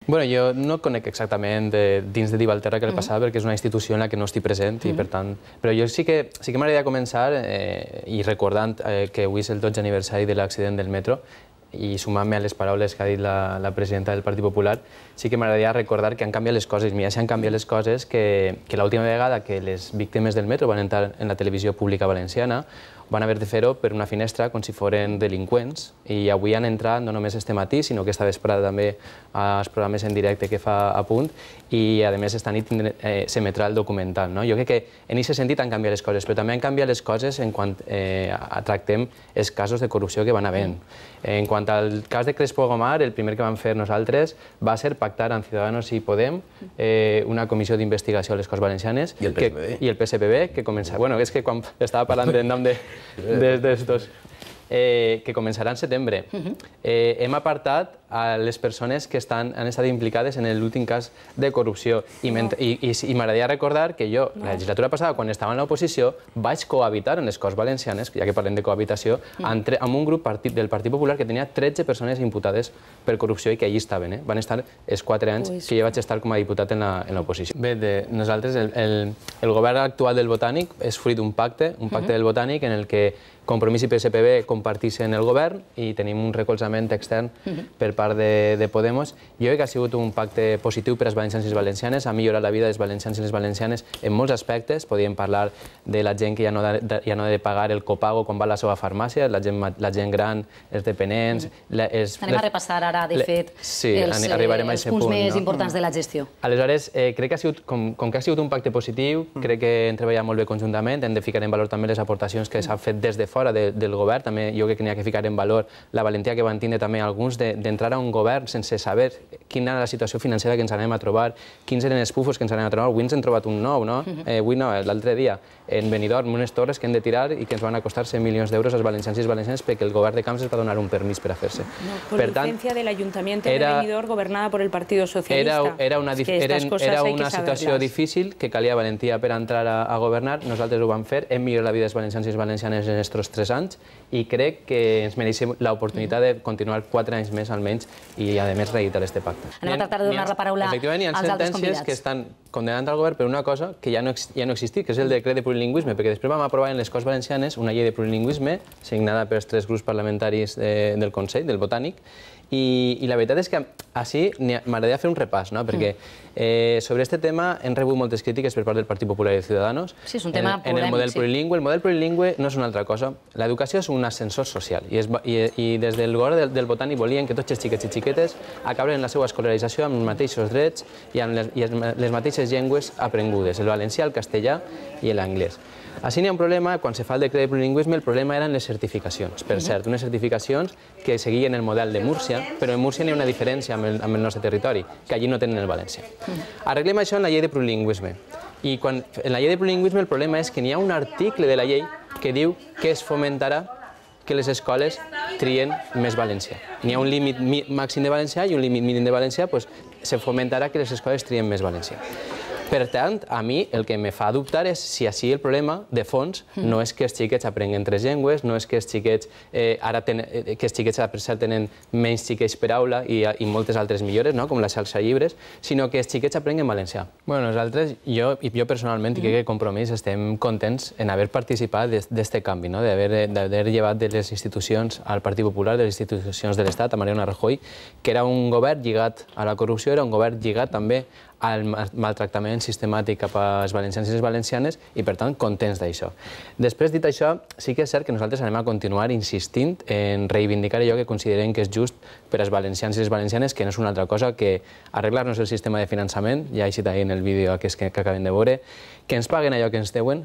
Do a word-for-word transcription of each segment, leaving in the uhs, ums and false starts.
Bueno, jo no conec exactament dins de Divalterra què li passava, perquè és una institució en la que no estic present, i per tant... Però jo sí que sí que m'agradaria començar, i recordant que avui és el dotzè aniversari de l'accident del metro, i sumant-me a les paraules que ha dit la presidenta del Partit Popular, sí que m'agradaria recordar que han canviat les coses. Mira, si han canviat les coses que l'última vegada que les víctimes del metro van entrar en la televisió pública valenciana van haver de fer-ho per una finestra com si foren delinqüents, i avui han entrat no només este matí, sinó que esta vesprada també als programes en directe que fa a Punt, i a més esta nit s'emetrà el documental. Jo crec que en aquest sentit han canviat les coses, però també han canviat les coses en quant tractem els casos de corrupció que van havent. En quant al cas de Crespo Gomar, el primer que vam fer nosaltres va ser pactar amb Ciudadanos i Podem una comissió d'investigació a les Corts Valencianes i el P S P B, que començarà... Bueno, és que quan estava parlant en nom de d'estos, que començarà en setembre. Hem apartat a les persones que han estat implicades en l'últim cas de corrupció. I m'agradaria recordar que jo, la legislatura passada, quan estava en l'oposició, vaig cohabitar en les Corts Valencianes, ja que parlem de cohabitació, amb un grup del Partit Popular que tenia tretze persones imputades per corrupció i que allí estaven. Van estar els quatre anys que jo vaig estar com a diputat en l'oposició. Bé, nosaltres, el govern actual del Botànic és fruit d'un pacte, un pacte del Botànic en el que Compromís i P S P B comparteixen el govern i tenim un recolzament extern per part de Podemos. Jo crec que ha sigut un pacte positiu per als valencians i les valencianes, ha millorat la vida dels valencians i les valencianes en molts aspectes. Podríem parlar de la gent que ja no ha de pagar el copago quan va a la seva farmàcia, la gent gran, els dependents... Anem a repassar ara, de fet, els punts més importants de la gestió. Aleshores, crec que ha sigut, com que ha sigut un pacte positiu, crec que hem treballat molt bé conjuntament, hem de ficar en valor també les aportacions que s'han fet des de fora del govern. També jo crec que n'hi ha que ficar en valor la valentia que van tindre també alguns d'entrar a un govern sense saber quina era la situació financera que ens anem a trobar, quins eren els pufos que ens anem a trobar. Avui ens hem trobat un nou, no? Avui no, l'altre dia, en Benidorm, unes torres que hem de tirar i que ens van a costar cent milions d'euros als valencians i les valencianes perquè el govern de Camps es va donar un permís per a fer-se. Por licencia del Ayuntamiento de Benidorm gobernada por el Partido Socialista. Era una situació difícil que calia valentia per entrar a governar. Nosaltres ho vam fer, hem millorat la vida dels valencians i les valencianes en aquests tres anys i crec que ens mereixem l'oportunitat de continuar quatre anys més almenys i a més reeditar aquest pacte. Anem a tractar de donar la paraula als altres convidats. Efectivament, hi ha sentències que estan condenant al govern per una cosa que ja no existia, que és el decret de plurilingüisme, perquè després vam aprovar en les Corts Valencianes una llei de plurilingüisme signada pels tres grups parlamentaris del Consell, del Botànic, i la veritat és que així m'agradaria fer un repàs, perquè sobre aquest tema hem rebut moltes crítiques per part del Partit Popular i de Ciudadanos en el model plurilingüe. El model plurilingüe no és una altra cosa. L'educació és un ascensor social i des del govern del Botànic volien que tots els xiquets i xiquetes acaben la seva escolarització amb els mateixos drets i amb les mateixes llengües aprengudes, el valencià, el castellà i l'anglès. Així n'hi ha un problema, quan se fa el decret de plurilingüisme, el problema eren les certificacions. Per cert, unes certificacions que seguien el model de Múrcia, però en Múrcia n'hi ha una diferència amb el nostre territori, que allí no tenen el valencià. Arreglem això en la llei de plurilingüisme. I en la llei de plurilingüisme el problema és que n'hi ha un article de la llei que diu que es fomentarà que les escoles trien més valencià. N'hi ha un límit màxim de valencià i un límit mínim de valencià, doncs se fomentarà que les escoles trien més valencià. Per tant, a mi el que me fa dubtar és si així el problema de fons no és que els xiquets aprenguen tres llengües, no és que els xiquets ara que els xiquets per cert tenen menys xiquets per aula i moltes altres millores, com la xarxa llibres, sinó que els xiquets aprenguen valencià. Bueno, nosaltres, jo personalment, i crec que Compromís, estem contents en haver participat d'aquest canvi, d'haver llevat de les institucions al Partit Popular, de les institucions de l'Estat, a Mariano Rajoy, que era un govern lligat a la corrupció, era un govern lligat també al maltractament sistemàtic cap als valencians i les valencianes i, per tant, contents d'això. Després, dit això, sí que és cert que nosaltres anem a continuar insistint en reivindicar allò que considerem que és just per als valencians i les valencianes, que no és una altra cosa que arreglar-nos el sistema de finançament, ja he citat en el vídeo aquest que acabem de veure, que ens paguen allò que ens deuen,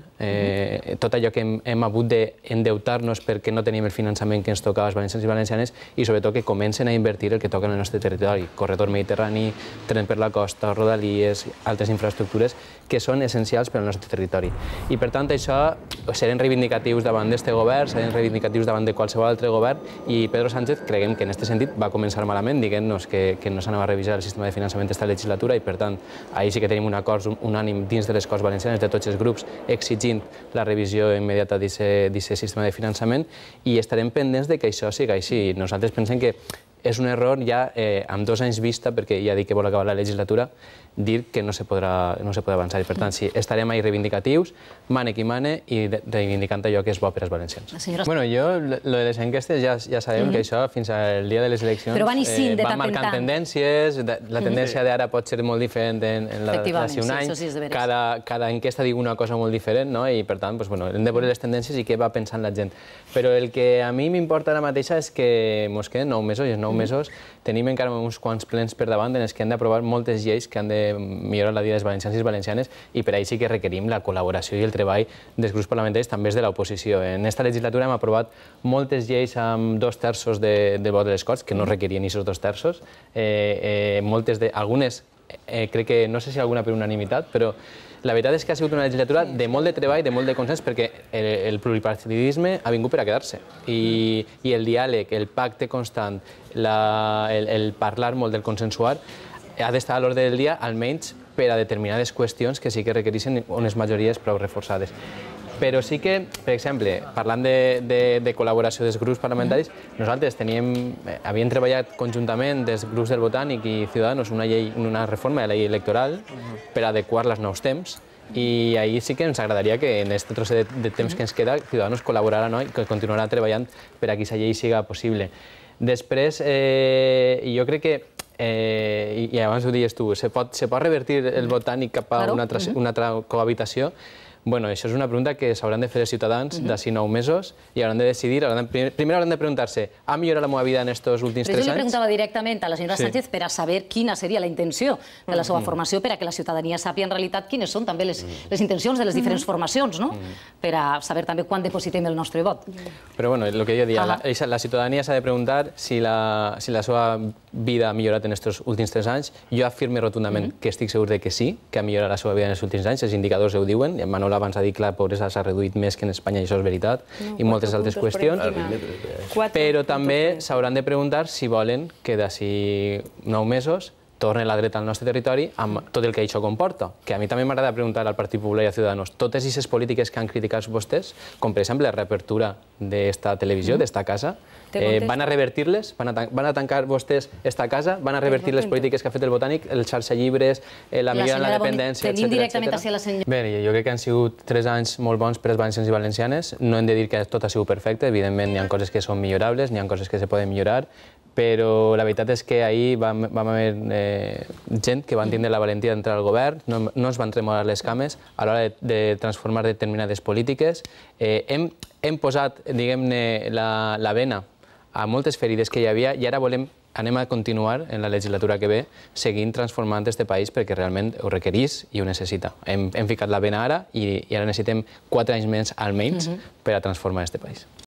tot allò que hem hagut d'endeutar-nos perquè no tenim el finançament que ens tocava als valencians i valencianes i, sobretot, que comencen a invertir el que toca en el nostre territori, corredor mediterrani, tren per la costa, rodalies, altres infraestructures que són essencials per al nostre territori. I, per tant, això serem reivindicatius davant d'aquest govern, serem reivindicatius davant de qualsevol altre govern i Pedro Sánchez creiem que en aquest sentit va començar malament, dient-nos que no s'anava a revisar el sistema de finançament d'esta legislatura i, per tant, ahir sí que tenim un acord unànim dins de les Corts Valencianes de tots els grups exigint la revisió immediata d'aquest sistema de finançament i estarem pendents que això sigui així. Nosaltres pensem que és un error ja eh, amb dos anys vista, perquè ja dic que vol acabar la legislatura, dir que no se podrà, no se podrà avançar. I, per tant, sí, estarem ahí reivindicatius, mane qui mane, i reivindicant allò que és bo per als valencians. Senyora... Bueno, jo, lo de les enquestes, ja, ja sabem mm -hmm. que això, fins al dia de les eleccions, Però van, eh, van marcant tendències, la tendència d'ara pot ser molt diferent en, en la d'ací un any, sí, sí, cada, cada enquesta diu una cosa molt diferent, no? I, per tant, pues, bueno, hem de veure les tendències i què va pensant la gent. Però el que a mi m'importa ara mateixa és que mos queden nou mesos, i els nou mesos tenim encara uns quants plens per davant en els que hem d'aprovar moltes lleis que han de millorar la vida dels valencians i les valencianes, i per ahí sí que requerim la col·laboració i el treball dels grups parlamentaris, també de l'oposició. En esta legislatura hem aprovat moltes lleis amb dos terços de, de vot de les Corts, que no requerien aquests dos terços. Eh, eh, moltes de, algunes, eh, crec que, no sé si alguna per unanimitat, però la veritat és que ha sigut una legislatura de molt de treball, de molt de consens, perquè el, el pluripartidisme ha vingut per a quedar-se. I, I el diàleg, el pacte constant, la, el, el parlar molt del consensuar, ha d'estar a l'ordre del dia, almenys per a determinades qüestions que sí que requereixen unes majories prou reforçades. Però sí que, per exemple, parlant de, de, de col·laboració dels grups parlamentaris, nosaltres teníem, havíem treballat conjuntament des grups del Botànic i Ciudadanos una, llei, una reforma de la llei electoral per adequar-la als nous temps, i ahir sí que ens agradaria que en aquest trosset de, de temps que ens queda Ciudadanos col·laborarà, no? I que continuarà treballant per a que aquesta llei siga possible. Després, eh, jo crec que Eh, i, i abans ho dies tu, se pot, se pot revertir el Botànic cap a una altra, una altra cohabitació? Bueno, això és una pregunta que s'hauran de fer els ciutadans d'ací nou mesos i hauran de decidir, hauran de, primer hauran de preguntar-se, ha millorat la meva vida en estos últims tres anys? Jo li preguntava directament a la senyora Sánchez per a saber quina seria la intenció de la seva formació, per a que la ciutadania sàpia en realitat quines són també les, les intencions de les diferents formacions, no? Per a saber també quan depositem el nostre vot. Però bueno, el que jo deia, la, la ciutadania s'ha de preguntar si la, si la seva vida ha millorat en aquests últims tres anys. Jo afirme rotundament que estic segur de que sí, que ha millorat la seva vida en els últims anys, els indicadors ho diuen, Manol abans ha dit que la pobresa s'ha reduït més que en Espanya, i això és veritat, i moltes altres qüestions. Però també s'hauran de preguntar si volen que d'ací nou mesos torni la dreta al nostre territori amb tot el que això comporta. Que a mi també m'agrada preguntar al Partit Popular i a Ciudadanos, totes aquestes polítiques que han criticat vostès, com per exemple la reapertura d'esta televisió, d'esta casa, eh, van a revertir-les? Van, van a tancar vostès esta casa? Van a revertir les polítiques que ha fet el Botànic, el xarxa llibres, eh, la millora en la dependència, etcètera? Tenim directament hacia la senyora... Bé, jo crec que han sigut tres anys molt bons per als valencians i valencianes. No hem de dir que tot ha sigut perfecte, evidentment hi ha coses que són millorables, hi ha coses que se poden millorar, però la veritat és que ahir vam, vam haver eh, gent que van tindre la valentia d'entrar al govern, no, no ens van tremolar les cames a l'hora de, de transformar determinades polítiques. Eh, hem, hem posat, diguem-ne, la, la vena a moltes ferides que hi havia i ara volem, anem a continuar en la legislatura que ve seguint transformant este país perquè realment ho requereix i ho necessita. Hem, hem ficat la vena ara i, i ara necessitem quatre anys més almenys per a transformar este país.